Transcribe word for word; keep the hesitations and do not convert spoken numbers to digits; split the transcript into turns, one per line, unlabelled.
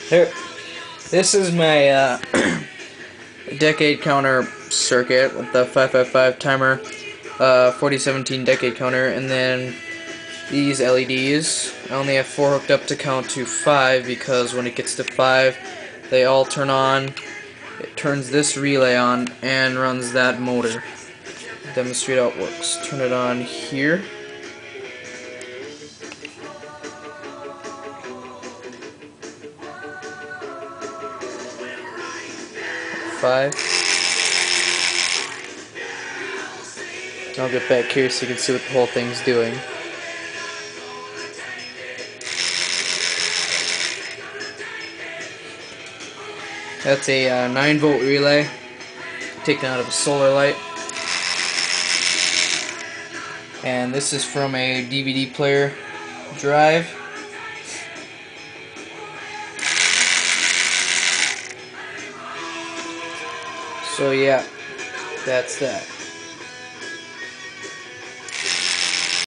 Here, this is my uh, decade counter circuit with the five five five timer, uh, forty seventeen decade counter, and then these L E Ds. I only have four hooked up to count to five because when it gets to five, they all turn on. It turns this relay on and runs that motor. Demonstrate how it works. Turn it on here. Five. I'll get back here so you can see what the whole thing's doing. That's a uh, nine volt relay taken out of a solar light. And this is from a D V D player drive. So yeah, that's that.